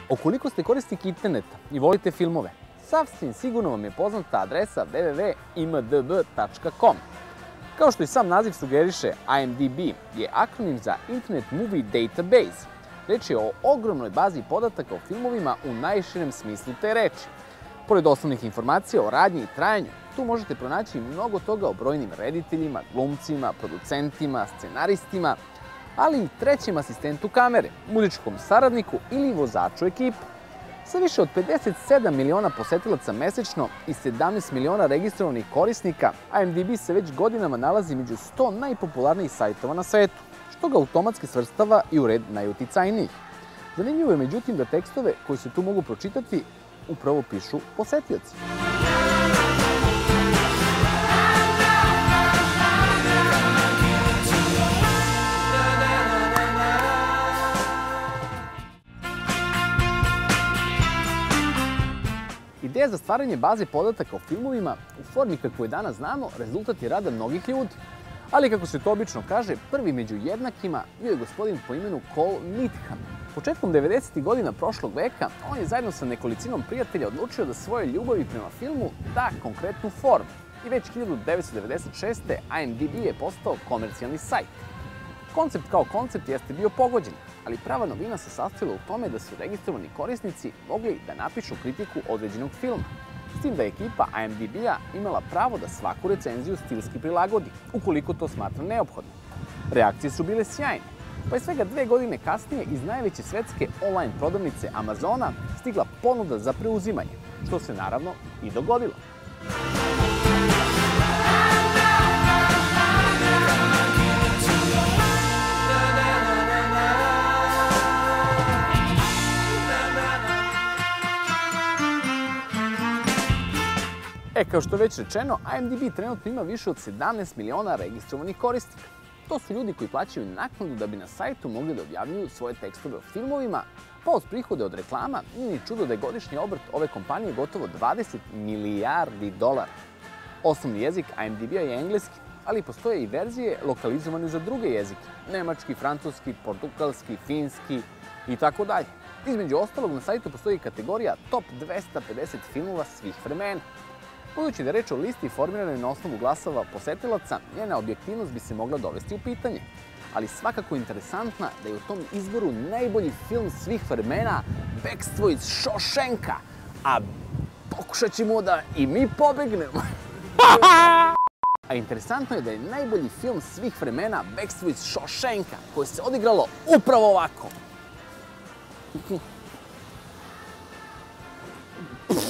Ukoliko ste korisnik interneta i volite filmove, sasvim sigurno vam je poznata adresa www.imdb.com. Kao što i sam naziv sugeriše, IMDb je akronim za Internet Movie Database. Reč je o ogromnoj bazi podataka o filmovima u najširem smislu te reči. Pored osnovnih informacija o radnji i trajanju, tu možete pronaći mnogo toga o brojnim rediteljima, glumcima, producentima, scenaristima, ali i trećem asistentu kamere, muzičkom saradniku ili vozaču ekipe. Sa više od 57 miliona posetilaca mesečno i 17 miliona registrovanih korisnika, IMDb se već godinama nalazi među 100 najpopularnijih sajtova na svetu, što ga automatski svrstava i u red najuticajnijih. Zanimljivo je međutim da tekstove koji se tu mogu pročitati upravo pišu posetioci. Ideja za stvaranje baze podataka o filmovima u formi kakvu je danas znamo rezultat je rada mnogih ljudi. Ali kako se to obično kaže, prvi među jednakima bio je gospodin po imenu Cole Needham. Početkom 90. godina prošlog veka, on je zajedno sa nekolicinom prijatelja odlučio da svoje ljubavi prema filmu da konkretnu formu. I već 1996. IMDb je postao komercijalni sajt. Koncept kao koncept jeste bio pogođen, ali prava novina se sastojala u tome da su registrovani korisnici mogli da napišu kritiku određenog filma. S tim da je ekipa IMDb-a imala pravo da svaku recenziju stilski prilagodi, ukoliko to smatra neophodno. Reakcije su bile sjajne, pa je svega 2 godine kasnije iz najveće svetske online prodavnice Amazona stigla ponuda za preuzimanje, što se naravno i dogodilo. Kao što je već rečeno, IMDb trenutno ima više od 17 miliona registrovanih korisnika. To su ljudi koji plaćaju naknadu da bi na sajtu mogli da objavljuju svoje tekstove o filmovima, pa uz prihode od reklama nije ni čudo da je godišnji obrt ove kompanije gotovo 20 milijardi dolara. Osnovni jezik IMDb-a je engleski, ali postoje i verzije lokalizovane za druge jezike, nemački, francuski, portugalski, finski i tako dalje. Između ostalog, na sajtu postoji kategorija Top 250 filmova svih vremena. Budući da je reč o listi formiranoj na osnovu glasova posetilaca, njena objektivnost bi se mogla dovesti u pitanje. Ali svakako interesantna da je u tom izboru najbolji film svih vremena Bekstvo iz Šošenka, a pokušat ćemo da i mi pobegnemo. A interesantno je da je najbolji film svih vremena Bekstvo iz Šošenka, koje se odigralo upravo ovako.